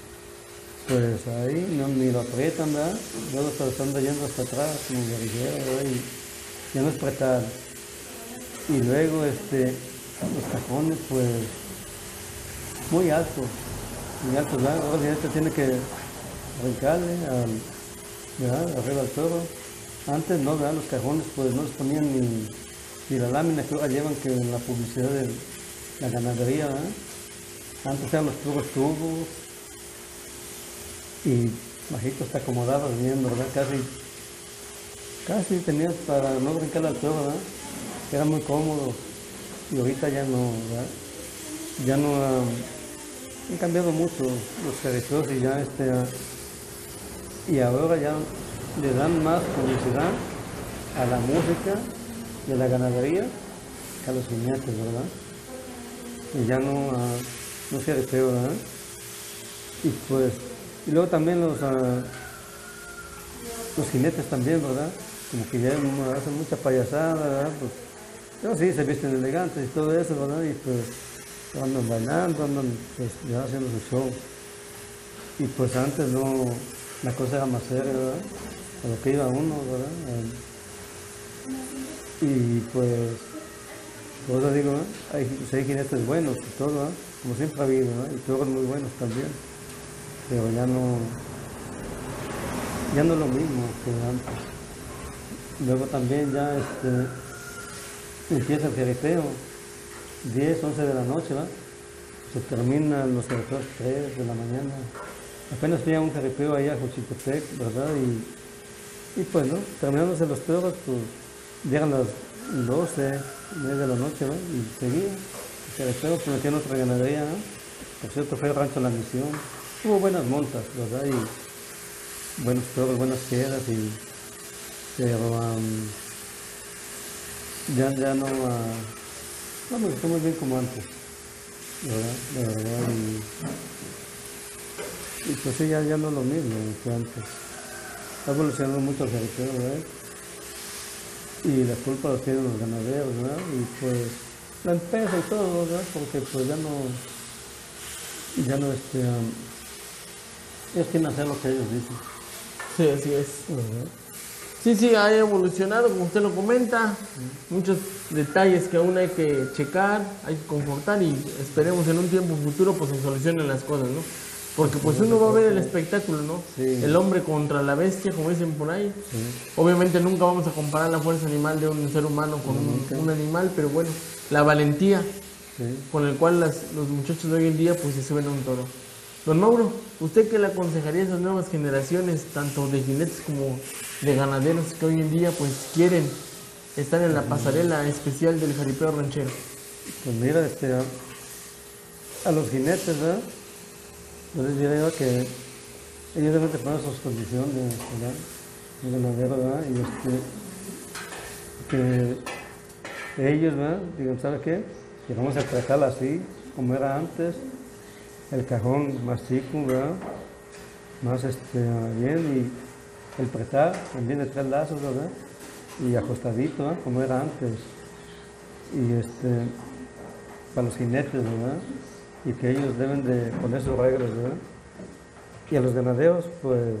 pues ahí no, ni lo aprietan, ¿verdad? Luego se están yendo hasta atrás, como guerrillero, ¿verdad? Y ya no es pretar. Y luego, este, los cajones, pues, muy altos, muy altos, ¿verdad? Ahora el jinete tiene que brincarle al, ¿verdad? Arriba del toro. Antes no, ¿verdad? Los cajones, pues, no les ponían ni, ni la lámina que ahora llevan que en la publicidad de la ganadería, ¿verdad? Antes eran los puros tubos y bajitos te acomodabas bien, ¿verdad? Casi, casi tenías para no brincarle al toro, ¿verdad? Era muy cómodo. Y ahorita ya no, ¿verdad? Ya no ah, han cambiado mucho los jaripeos y ya este ah, y ahora ya le dan más publicidad a la música de la ganadería que a los jinetes, ¿verdad? Y ya no, ah, no se jaripeo, ¿verdad? Y pues, y luego también los ah, los jinetes también, ¿verdad? Como que ya hacen mucha payasada, ¿verdad? Pues, pero sí, se visten elegantes y todo eso, ¿verdad? Y pues andan bailando, andan pues ya haciendo su show. Y pues antes no, la cosa era más seria, ¿verdad? A lo que iba uno, ¿verdad? Eh, y pues, por eso digo, ¿eh? hay, pues, hay jinetes buenos y todo, ¿verdad? como siempre ha habido, ¿no? Y toros muy buenos también, pero ya no, ya no es lo mismo que antes. Luego también ya este, empieza el jaripeo, diez, once de la noche, ¿va? Se terminan los jaripeos tres de la mañana. Apenas fui a un jaripeo ahí a Xochitepec, ¿verdad? Y, y pues, ¿no? Terminándose los toros, pues llegan las doce, media de la noche, ¿va? Y seguía. El jaripeo se metió en otra ganadería, ¿no? Por cierto, fue el Rancho La Misión. Hubo buenas montas, ¿verdad? Y buenos toros, buenas quedas y... Pero um, ya, ya no, uh, no me gustó muy bien como antes, ¿verdad? La verdad, y, y pues sí, ya, ya no es lo mismo que antes. Ha evolucionado mucho el jaripeo, ¿verdad? Y la culpa la tienen los ganaderos, ¿verdad? Y pues la empresa y todo, ¿verdad? Porque pues ya no, ya no, este, um, ellos quieren hacer lo que ellos dicen. Sí, así es. ¿Verdad? Sí, sí, ha evolucionado, como usted lo comenta, muchos detalles que aún hay que checar, hay que confortar y esperemos en un tiempo futuro pues se solucionen las cosas, ¿no? Porque pues uno va a ver el espectáculo, ¿no? Sí. El hombre contra la bestia, como dicen por ahí. Sí. Obviamente nunca vamos a comparar la fuerza animal de un ser humano con un, un animal, pero bueno, la valentía Sí. con el cual las, los muchachos de hoy en día pues se suben a un toro. Don Mauro, ¿usted qué le aconsejaría a esas nuevas generaciones, tanto de jinetes como de ganaderos que hoy en día pues quieren estar en la pasarela especial del jaripeo ranchero? Pues mira, este, a, a los jinetes, ¿verdad? Yo les diría yo que ellos deben de poner sus condiciones, ¿verdad? El ganadero, ¿verdad? Y este, que ellos, ¿verdad? Digan, ¿sabe qué? Que vamos a tratarla así, como era antes. El cajón más chico, ¿verdad? Más este, bien, y el pretar también de tres lazos, ¿verdad? Y ajustadito, ¿verdad? Como era antes. Y este, para los jinetes, ¿verdad? Y que ellos deben de poner sus reglas, ¿verdad? Y a los ganaderos, pues,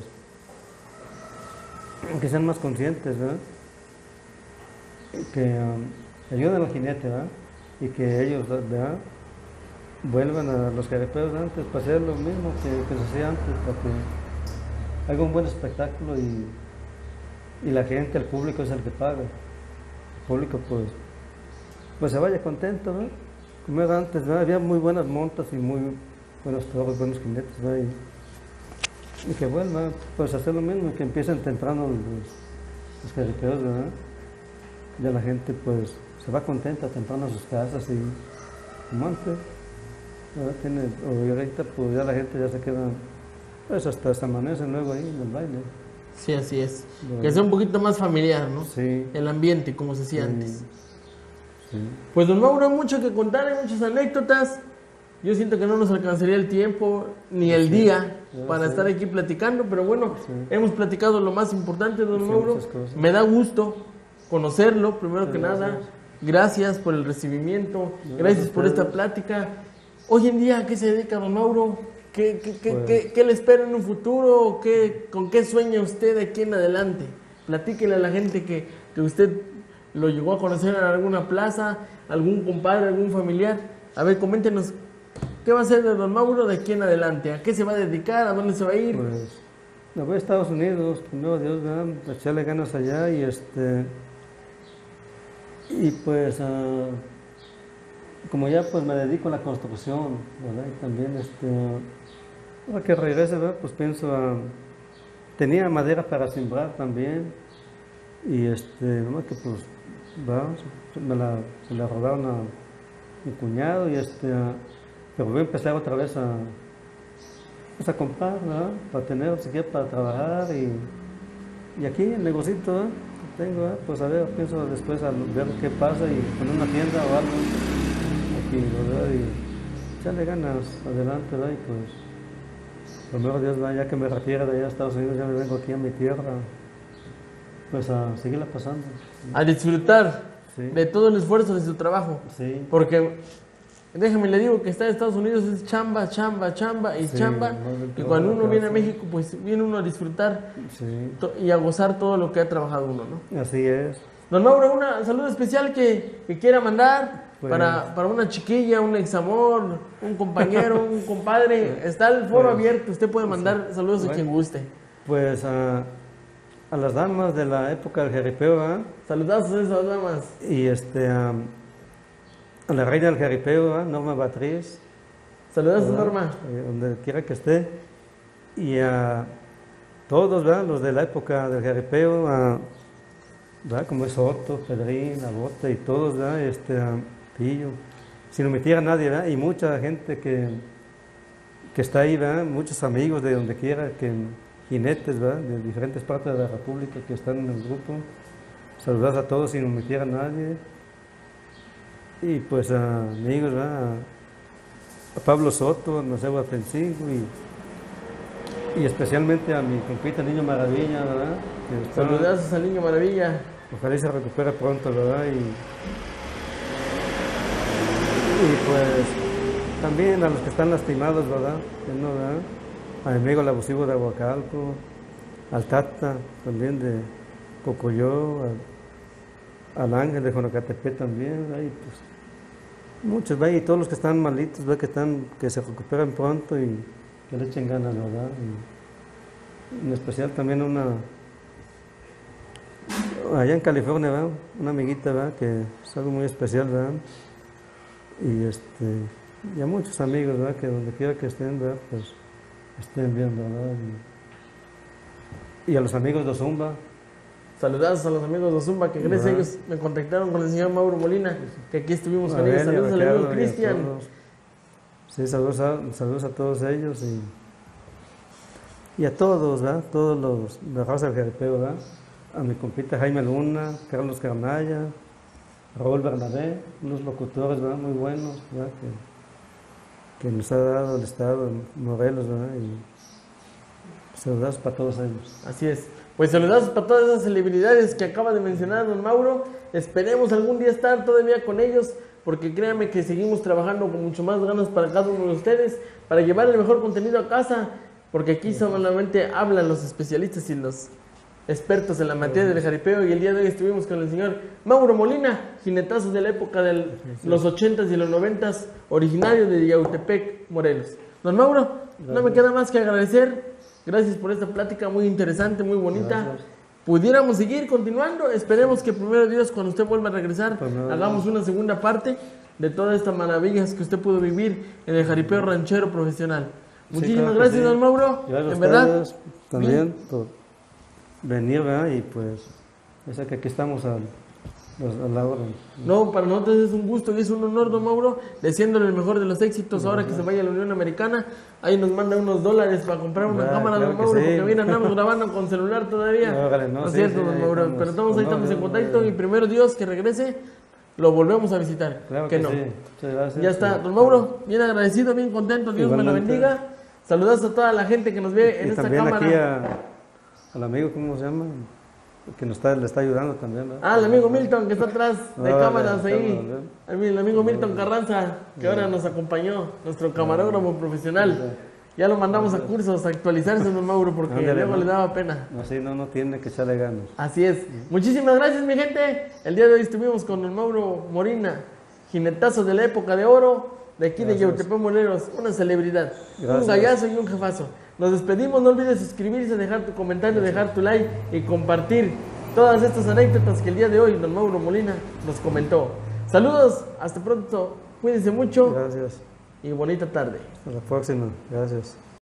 que sean más conscientes, ¿verdad? Que um, ayuden al jinete, ¿verdad? Y que ellos, ¿verdad? Vuelvan a los jaripeos de antes para hacer lo mismo que, que se hacía antes, para que haga un buen espectáculo y, y la gente, el público es el que paga. El público pues, pues se vaya contento, ¿no? Como era antes, ¿no? Había muy buenas montas y muy buenos toros, buenos jinetes, ¿no? Y, y que vuelvan pues a hacer lo mismo, y que empiecen temprano los, los jaripeos, ¿verdad? Ya la gente pues se va contenta temprano a sus casas y como antes. Tiene, o ahorita pues ya la gente ya se queda, pues hasta se amanecen luego ahí en el baile. Sí, así es. Bueno. Que sea un poquito más familiar, ¿no? Sí. El ambiente, como se hacía Sí. antes. Sí. Pues don Mauro, hay mucho que contar, hay muchas anécdotas. Yo siento que no nos alcanzaría el tiempo ni el Sí. día Ya para sé. estar aquí platicando, pero bueno, Sí. hemos platicado lo más importante, don Sí, Mauro. muchas cosas. Me da gusto conocerlo, primero Sí, que gracias. nada. Gracias por el recibimiento, No, gracias por esta ustedes. plática. Hoy en día, ¿a qué se dedica don Mauro? ¿Qué, qué, qué, Pues- qué- qué le espera en un futuro? ¿Qué, ¿Con qué sueña usted de aquí en adelante? Platíquele a la gente que, que usted lo llegó a conocer en alguna plaza, algún compadre, algún familiar. A ver, coméntenos, ¿qué va a hacer de don Mauro de aquí en adelante? ¿A qué se va a dedicar? ¿A dónde se va a ir? Pues me voy a Estados Unidos, primero Dios, ¿verdad? A echarle ganas allá y este y pues ah, como ya pues me dedico a la construcción, ¿verdad? Y también este ahora que regrese, ¿verdad? Pues pienso a tenía madera para sembrar también y este nomás que pues va, me la, me la robaron a mi cuñado y este ah, pero voy a empezar otra vez a pues a comprar, ¿verdad? Para tener, siquiera para trabajar y, y aquí el negocito, ¿verdad? Que tengo, ¿verdad? Pues a ver, pienso después a ver qué pasa y poner una tienda o algo aquí, ¿verdad? Y echarle ganas adelante, ¿verdad? Y pues, primero Dios, ¿verdad? Ya que me refiero de allá a Estados Unidos, ya me vengo aquí a mi tierra, pues a seguirla pasando. A disfrutar Sí. de todo el esfuerzo de su trabajo. Sí. Porque, déjeme le digo que estar en Estados Unidos es chamba, chamba, chamba y Sí, chamba. no, no, Y no, cuando no, uno no, viene a sí. México, pues viene uno a disfrutar Sí, to- y a gozar todo lo que ha trabajado uno, ¿no? así es. Don Mauro, una salud especial que, que quiera mandar. Pues- para, para una chiquilla, un examor, un compañero, un compadre, está el foro Pues- abierto, usted puede mandar saludos a Bueno. quien guste. Pues a, a las damas de la época del jaripeo, ¿verdad? Saludazos a esas damas. Y este, a, a la reina del jaripeo, ¿verdad? Norma Batriz, Saludazos, ¿verdad? Norma. Eh, donde quiera que esté. Y a todos, ¿verdad? Los de la época del jaripeo, a, ¿verdad? Como es Soto, Pedrín, Abote y todos, ¿verdad? Este, a Pillo, sin omitir a nadie, ¿verdad? Y mucha gente que, que está ahí, ¿verdad? Muchos amigos de donde quiera, que jinetes, ¿verdad? De diferentes partes de la República que están en el grupo. Saludar a todos sin omitir a nadie. Y pues a amigos, ¿verdad? A Pablo Soto, a Nocebo Atencingo y, y especialmente a mi compita Niño Maravilla, ¿verdad? Que está- Saludazos al Niño Maravilla. Ojalá y se recupere pronto, ¿verdad? Y, y pues también a los que están lastimados, ¿verdad? Que no, ¿verdad? A mi amigo el abusivo de Aguacalco, al Tata también de Cocoyó, al, al Ángel de Jonacatepec también, ¿verdad? Y pues muchos, ¿verdad? Y todos los que están malitos, ¿verdad? Que, están, que se recuperen pronto y que le echen ganas, ¿verdad? Y en especial también una... allá en California, ¿verdad? Una amiguita, ¿verdad? Que es algo muy especial, ¿verdad? Y este, y a muchos amigos, ¿verdad? Que donde quiera que estén, ¿verdad? Pues estén bien, ¿verdad? Y, y a los amigos de Zumba, Saludazos a los amigos de Zumba, que gracias a Ajá. ellos me contactaron con el señor Mauro Molina, que aquí estuvimos a con ellos. Abel y a Saludos al Ricardo amigo y a Cristian. todos. Sí, saludos a, saludos a todos ellos y, y a todos, ¿verdad? Todos los de raza del jaripeo, ¿verdad? A mi compita Jaime Luna, Carlos Carnaya, Raúl Bernabé, unos locutores, ¿verdad? Muy buenos, ¿verdad? Que, que nos ha dado el Estado de Morelos, ¿verdad? Y saludos para todos ellos. Así es. Pues saludazos para todas esas celebridades que acaba de mencionar don Mauro. Esperemos algún día estar todavía con ellos, porque créanme que seguimos trabajando con mucho más ganas para cada uno de ustedes, para llevar el mejor contenido a casa, porque aquí solamente hablan los especialistas y los expertos en la materia del jaripeo, y el día de hoy estuvimos con el señor Mauro Molina, jinetazo de la época de los ochentas y los noventas, originario de Yautepec, Morelos. Don Mauro, no me queda más que agradecer. Gracias por esta plática muy interesante, muy bonita. Gracias. Pudiéramos seguir continuando. Esperemos que primero Dios, cuando usted vuelva a regresar, Pues nada hagamos una segunda parte de todas estas maravillas que usted pudo vivir en el jaripeo ranchero profesional. Sí, Muchísimas claro que gracias, sí. don Mauro. Gracias En a verdad, ustedes también por venir, ¿verdad? Y pues, ya sé que aquí estamos al, a la hora. no, para nosotros es un gusto y es un honor, don Mauro, deseándole el mejor de los éxitos ahora que se vaya a la Unión Americana. Ahí nos manda unos dólares para comprar una Ah, cámara, claro don que Mauro, sí. porque bien andamos grabando con celular todavía. No, órale, no, es sí, cierto, sí, don ahí Mauro, estamos. pero todos ahí No, estamos en no, contacto no. y primero Dios que regrese, lo volvemos a visitar. Claro que que no. sí. Muchas gracias. Ya está, don Mauro, bien agradecido, bien contento, Dios me lo Igualmente. bendiga. Saludos a toda la gente que nos ve en Y esta también cámara. aquí a, al amigo, ¿cómo se llama? Que nos está, le está ayudando también, ¿verdad? Ah, el amigo Milton que está atrás de Ah, cámaras vale, ahí. cámaras, El, el amigo Milton Carranza, que ahora nos acompañó, nuestro camarógrafo profesional. Ya lo mandamos a cursos, a actualizarse, don Mauro, porque Ándale, luego ¿no? le daba pena. No, sí, no, no tiene que echarle ganas. Así es. Muchísimas gracias, mi gente. El día de hoy estuvimos con don Mauro Molina, jinetazo de la época de oro, de aquí de Gracias. Yautepec, Morelos, una celebridad, un Gracias. gallazo y un jefazo. Nos despedimos, no olvides suscribirse, dejar tu comentario, dejar tu like y compartir todas estas anécdotas que el día de hoy don Mauro Molina nos comentó. Saludos, hasta pronto, cuídense mucho Gracias. y bonita tarde. Hasta la próxima. Gracias.